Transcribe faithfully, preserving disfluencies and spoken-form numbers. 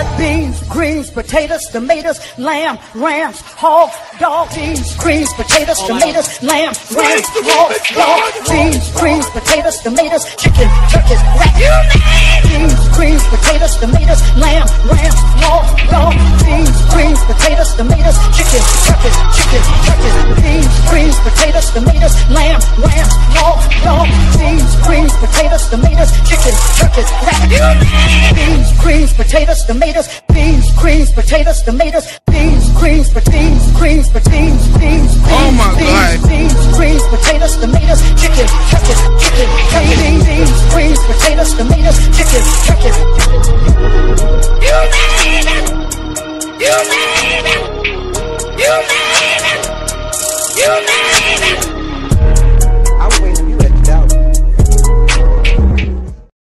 got beans, greens, potatoes, tomatoes, lamb, rams, hog, dog, beans, greens, potatoes, tomatoes, lamb, rams, hog, dog, beans, greens, potatoes, tomatoes, chicken, turkeys, rat, beans, greens, potatoes, tomatoes, lamb, rams, hog, dog, beans, greens, potatoes, tomatoes, chicken, turkeys, chicken, turkeys, beans, greens, potatoes, tomatoes, lamb, rams, hog, dog, beans, greens, potatoes, tomatoes, chicken, turkeys, rat, beans, greens, potatoes, tomatoes, beans, greens, potatoes, tomatoes, beans, greens, beans, greens, beans, beans, oh my God, beans, greens, potatoes, tomatoes, chicken, turkeys, chicken, beans, beans, greens, potatoes, tomatoes, chicken, turkeys. You name it, you name it, you name it, you name it.